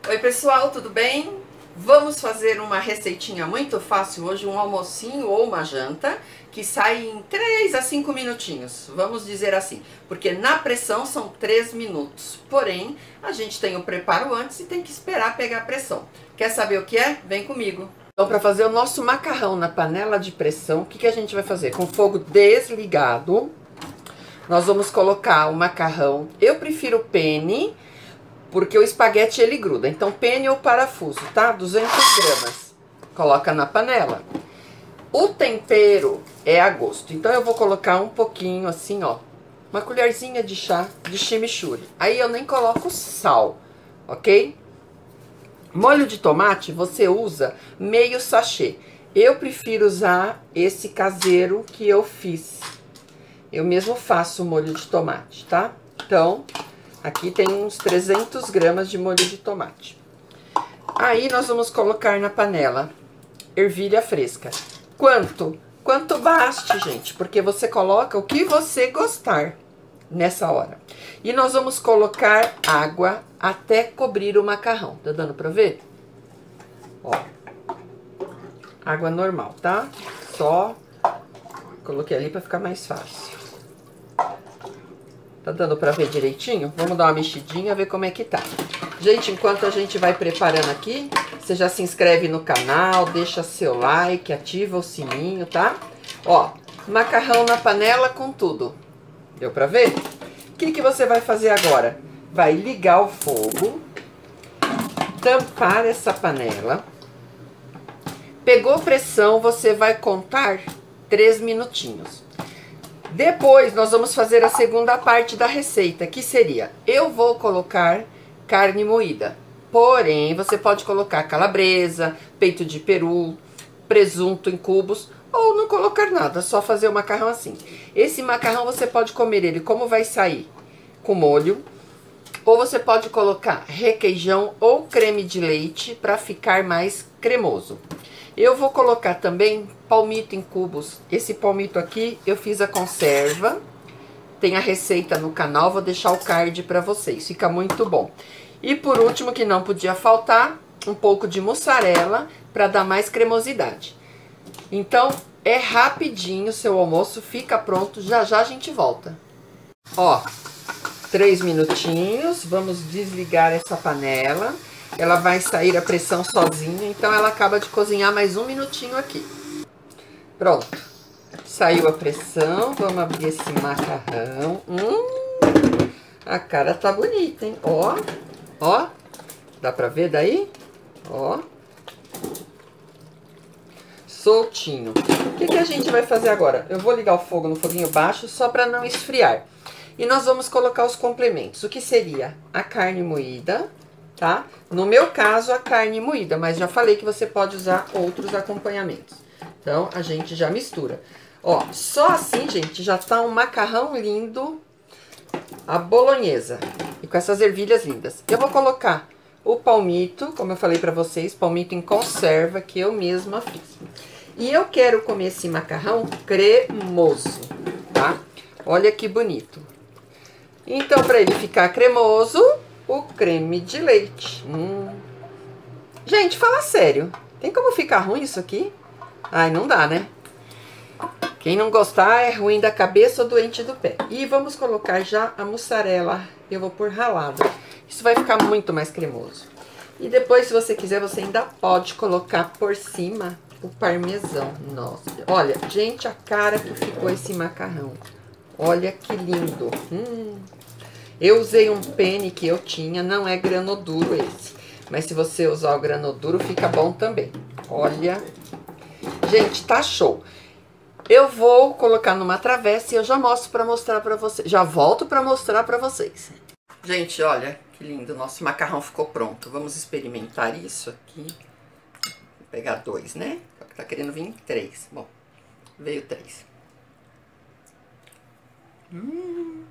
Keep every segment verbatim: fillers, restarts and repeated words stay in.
Oi pessoal, tudo bem? Vamos fazer uma receitinha muito fácil hoje, um almocinho ou uma janta, que sai em três a cinco minutinhos, vamos dizer assim, porque na pressão são três minutos, porém a gente tem o preparo antes e tem que esperar pegar a pressão. Quer saber o que é? Vem comigo! Então, para fazer o nosso macarrão na panela de pressão, o que, que a gente vai fazer? Com o fogo desligado, nós vamos colocar o macarrão, eu prefiro penne, porque o espaguete ele gruda, então penne ou parafuso, tá? duzentas gramas, coloca na panela. O tempero é a gosto, então eu vou colocar um pouquinho assim, ó, uma colherzinha de chá de chimichurri. Aí eu nem coloco sal, ok? Molho de tomate você usa meio sachê. Eu prefiro usar esse caseiro que eu fiz. Eu mesmo faço molho de tomate, tá? Então, aqui tem uns trezentas gramas de molho de tomate. Aí, nós vamos colocar na panela ervilha fresca. Quanto? Quanto baste, gente, porque você coloca o que você gostar nessa hora. E nós vamos colocar água até cobrir o macarrão. Tá dando pra ver? Ó. Água normal, tá? Só coloquei ali pra ficar mais fácil. Tá dando pra ver direitinho? Vamos dar uma mexidinha, ver como é que tá. Gente, enquanto a gente vai preparando aqui, você já se inscreve no canal, deixa seu like, ativa o sininho, tá? Ó, macarrão na panela com tudo. Deu pra ver? O que que você vai fazer agora? Vai ligar o fogo, tampar essa panela. Pegou pressão, você vai contar três minutinhos. Depois, nós vamos fazer a segunda parte da receita, que seria, eu vou colocar carne moída. Porém, você pode colocar calabresa, peito de peru, presunto em cubos, ou não colocar nada, só fazer o macarrão assim. Esse macarrão você pode comer ele como vai sair, com molho, ou você pode colocar requeijão ou creme de leite para ficar mais cremoso. Eu vou colocar também palmito em cubos. Esse palmito aqui eu fiz a conserva. Tem a receita no canal, vou deixar o card para vocês. Fica muito bom. E por último, que não podia faltar, um pouco de mussarela para dar mais cremosidade. Então, é rapidinho o seu almoço, fica pronto. Já já a gente volta. Ó, três minutinhos. Vamos desligar essa panela. Ela vai sair a pressão sozinha, então ela acaba de cozinhar mais um minutinho aqui. Pronto. Saiu a pressão, vamos abrir esse macarrão. Hum, a cara tá bonita, hein? Ó, ó. Dá pra ver daí? Ó. Soltinho. O que que a gente vai fazer agora? Eu vou ligar o fogo no foguinho baixo, só pra não esfriar. E nós vamos colocar os complementos. O que seria? A carne moída, tá? No meu caso, a carne moída, mas já falei que você pode usar outros acompanhamentos. Então, a gente já mistura. Ó, só assim, gente, já tá um macarrão lindo, a bolonhesa. E com essas ervilhas lindas. Eu vou colocar o palmito, como eu falei pra vocês, palmito em conserva, que eu mesma fiz. E eu quero comer esse macarrão cremoso, tá? Olha que bonito. Então, pra ele ficar cremoso, o creme de leite. Hum. Gente, fala sério. Tem como ficar ruim isso aqui? Ai, não dá, né? Quem não gostar é ruim da cabeça ou doente do pé. E vamos colocar já a mussarela. Eu vou pôr ralada. Isso vai ficar muito mais cremoso. E depois, se você quiser, você ainda pode colocar por cima o parmesão. Nossa, olha, gente, a cara que ficou esse macarrão. Olha que lindo. Hum. Eu usei um penne que eu tinha, não é granoduro esse. Mas se você usar o granoduro, fica bom também. Olha. Gente, tá show. Eu vou colocar numa travessa e eu já mostro pra mostrar pra vocês. Já volto pra mostrar pra vocês. Gente, olha que lindo. Nosso macarrão ficou pronto. Vamos experimentar isso aqui. Vou pegar dois, né? Tá querendo vir três. Bom, veio três. Hum...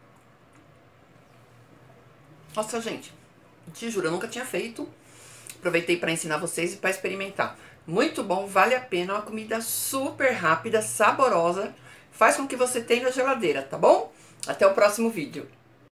Nossa, gente, te juro, eu nunca tinha feito. Aproveitei para ensinar vocês e para experimentar. Muito bom, vale a pena, é uma comida super rápida, saborosa. Faz com que você tenha na geladeira, tá bom? Até o próximo vídeo.